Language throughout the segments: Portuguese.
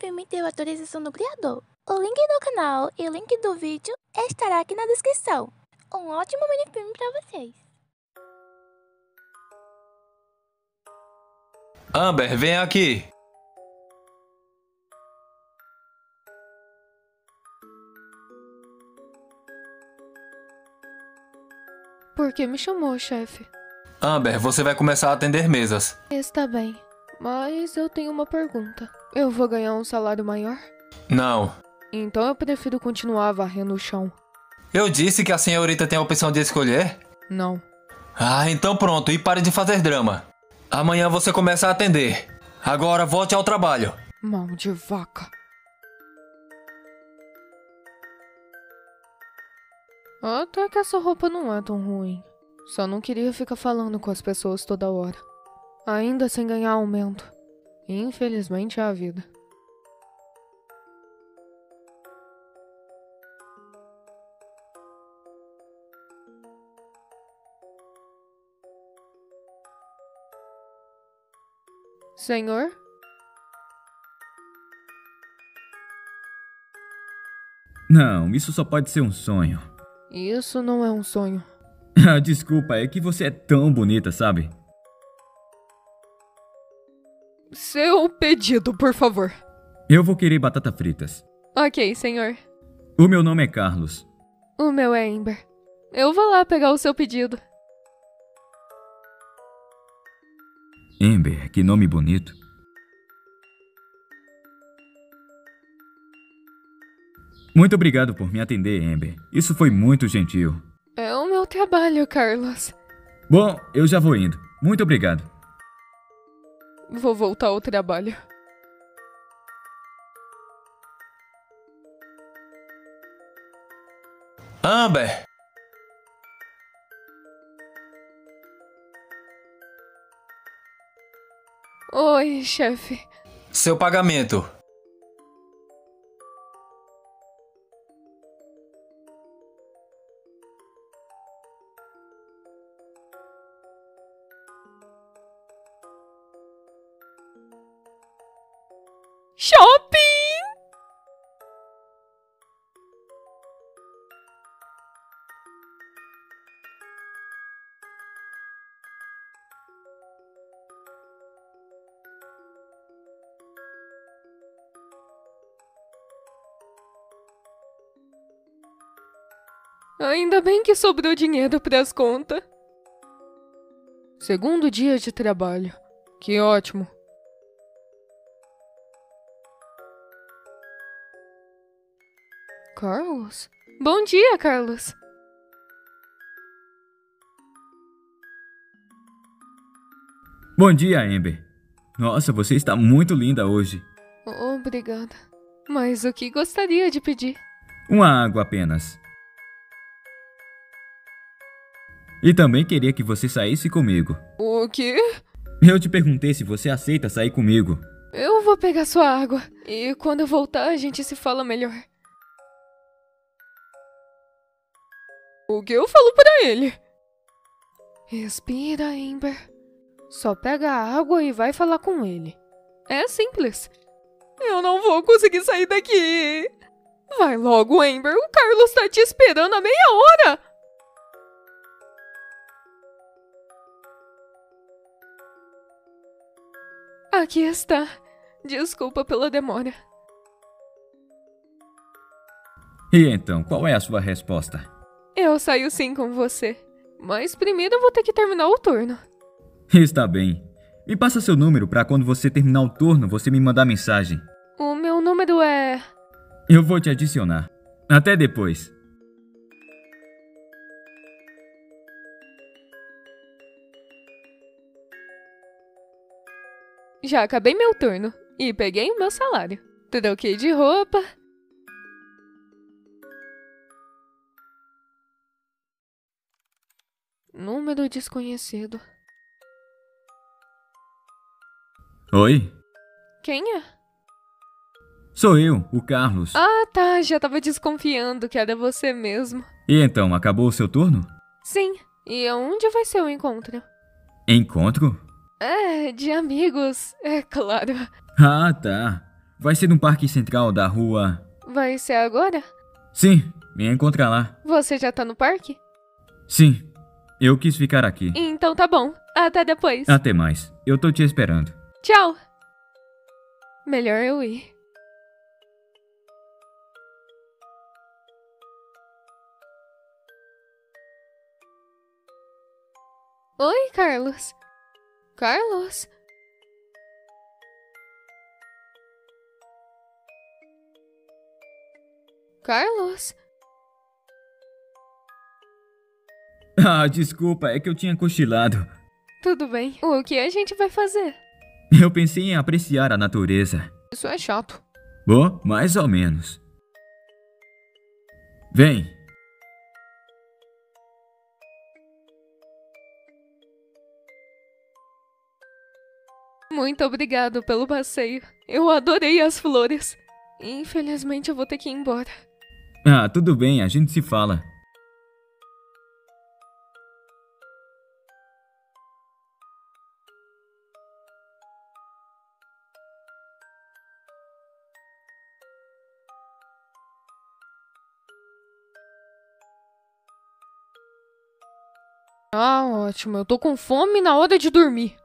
filme teve autorização do criador. O link do canal e o link do vídeo estará aqui na descrição. Um ótimo minifilme pra vocês. Amber, vem aqui. Por que me chamou, chefe? Amber, você vai começar a atender mesas. Está bem, mas eu tenho uma pergunta. Eu vou ganhar um salário maior? Não. Então eu prefiro continuar varrendo o chão. Eu disse que a senhorita tem a opção de escolher? Não. Ah, então pronto, e pare de fazer drama. Amanhã você começa a atender. Agora volte ao trabalho. Mão de vaca. Até que essa roupa não é tão ruim. Só não queria ficar falando com as pessoas toda hora. Ainda sem ganhar aumento. Infelizmente é a vida. Senhor? Não, isso só pode ser um sonho. Isso não é um sonho. Ah, desculpa, é que você é tão bonita, sabe? Seu pedido, por favor. Eu vou querer batata fritas. Ok, senhor. O meu nome é Carlos. O meu é Amber. Eu vou lá pegar o seu pedido. Amber, que nome bonito. Muito obrigado por me atender, Amber. Isso foi muito gentil. É o meu trabalho, Carlos. Bom, eu já vou indo. Muito obrigado. Vou voltar ao trabalho. Amber! Oi, chefe. Seu pagamento. Shopping! Ainda bem que sobrou dinheiro para as contas. Segundo dia de trabalho. Que ótimo. Carlos? Bom dia, Carlos. Bom dia, Amber. Nossa, você está muito linda hoje. Obrigada. Mas o que gostaria de pedir? Uma água apenas. E também queria que você saísse comigo. O quê? Eu te perguntei se você aceita sair comigo. Eu vou pegar sua água. E quando eu voltar, a gente se fala melhor. O que eu falo pra ele? Respira, Amber. Só pega a água e vai falar com ele. É simples. Eu não vou conseguir sair daqui. Vai logo, Amber. O Carlos tá te esperando há meia hora. Aqui está. Desculpa pela demora. E então, qual é a sua resposta? Eu saio sim com você. Mas primeiro eu vou ter que terminar o turno. Está bem. Me passa seu número para quando você terminar o turno, você me mandar mensagem. O meu número é... Eu vou te adicionar. Até depois. Já acabei meu turno. E peguei o meu salário. Troquei de roupa. Número desconhecido. Oi? Quem é? Sou eu, o Carlos. Ah, tá. Já tava desconfiando que era você mesmo. E então, acabou o seu turno? Sim. E onde vai ser o encontro? Encontro? É, de amigos, é claro. Ah, tá. Vai ser no Parque Central da rua... Vai ser agora? Sim, me encontra lá. Você já tá no parque? Sim, eu quis ficar aqui. Então tá bom. Até depois. Até mais. Eu tô te esperando. Tchau. Melhor eu ir. Oi, Carlos. Carlos? Carlos? Ah, desculpa, é que eu tinha cochilado. Tudo bem. O que a gente vai fazer? Eu pensei em apreciar a natureza. Isso é chato. Bom, mais ou menos. Vem. Muito obrigado pelo passeio. Eu adorei as flores. Infelizmente eu vou ter que ir embora. Ah, tudo bem, a gente se fala. Ah, ótimo. Eu tô com fome na hora de dormir.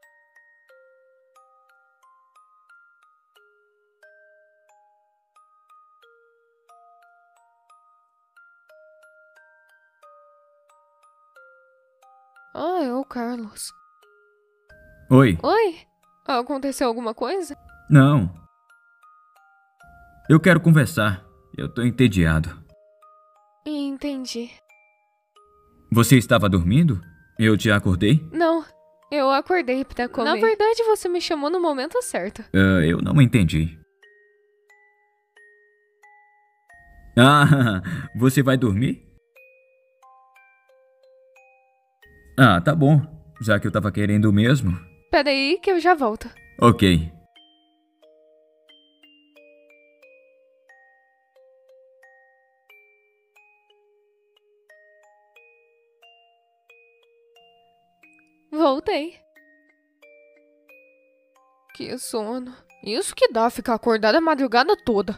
Ah, é o Carlos. Oi. Oi? Aconteceu alguma coisa? Não. Eu quero conversar. Eu tô entediado. Entendi. Você estava dormindo? Eu te acordei? Não, eu acordei pra comer. Na verdade, você me chamou no momento certo. Eu não entendi. Ah, você vai dormir? Ah, tá bom. Já que eu tava querendo mesmo. Peraí que eu já volto. Ok. Voltei. Que sono. Isso que dá ficar acordada a madrugada toda.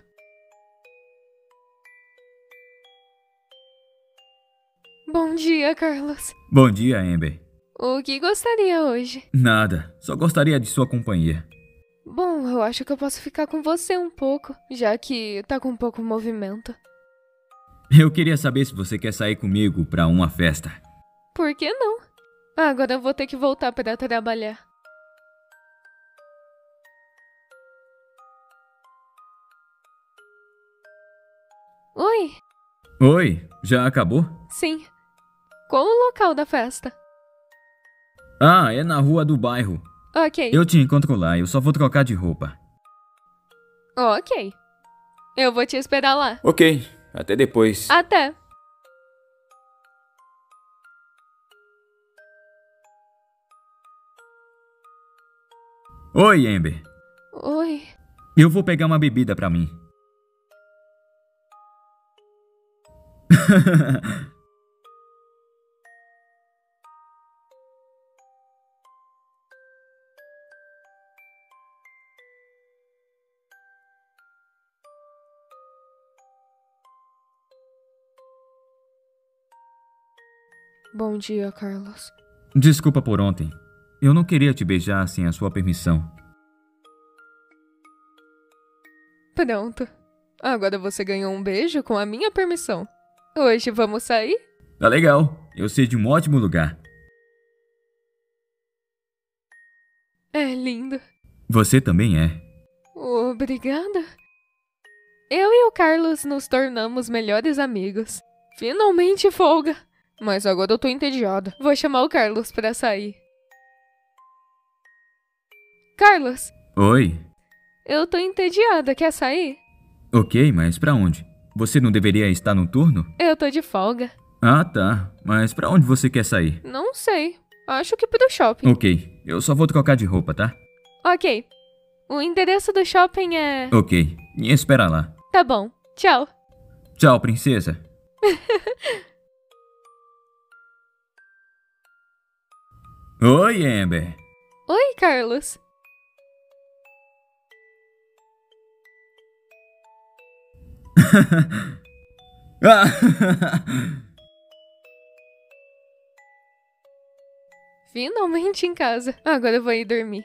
Bom dia, Carlos. Bom dia, Amber. O que gostaria hoje? Nada. Só gostaria de sua companhia. Bom, eu acho que eu posso ficar com você um pouco, já que tá com pouco movimento. Eu queria saber se você quer sair comigo pra uma festa. Por que não? Agora eu vou ter que voltar para trabalhar. Oi? Oi, já acabou? Sim. Qual o local da festa? Ah, é na rua do bairro. Ok. Eu te encontro lá, eu só vou trocar de roupa. Ok. Eu vou te esperar lá. Ok, até depois. Até. Oi, Amber. Oi. Eu vou pegar uma bebida pra mim. Bom dia, Carlos. Desculpa por ontem. Eu não queria te beijar sem a sua permissão. Pronto. Agora você ganhou um beijo com a minha permissão. Hoje vamos sair? Tá legal. Eu sei de um ótimo lugar. É lindo. Você também é. Obrigada. Eu e o Carlos nos tornamos melhores amigos. Finalmente folga. Mas agora eu tô entediada. Vou chamar o Carlos pra sair. Carlos, Oi. eu tô entediada. Quer sair? Ok, mas pra onde? Você não deveria estar no turno? Eu tô de folga. Ah, tá. Mas pra onde você quer sair? Não sei. Acho que pro shopping. Ok, eu só vou trocar de roupa, tá? Ok. O endereço do shopping é... Ok, me espera lá. Tá bom. Tchau. Tchau, princesa. Oi, Amber. Oi, Carlos. Ah! Finalmente em casa. Agora eu vou ir dormir.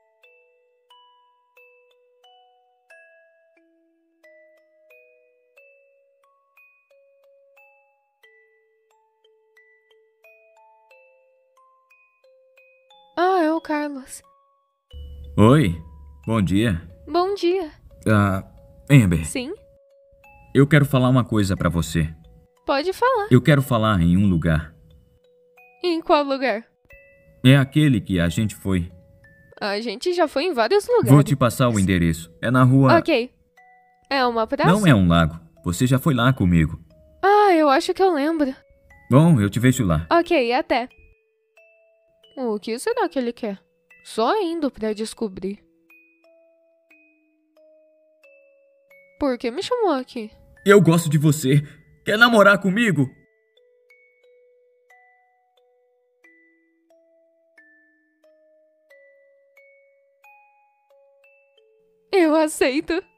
Ah, é o Carlos. Oi, bom dia. Bom dia. Amber, Sim? eu quero falar uma coisa pra você. Pode falar. Eu quero falar em um lugar. Em qual lugar? É aquele que a gente foi. A gente já foi em vários lugares. Vou te passar o endereço. É na rua... Ok. É uma praça? Não é um lago. Você já foi lá comigo. Ah, eu acho que eu lembro. Bom, eu te vejo lá. Ok, até. O que será que ele quer? Só indo pra descobrir. Por que me chamou aqui? Eu gosto de você. Quer namorar comigo? Eu aceito.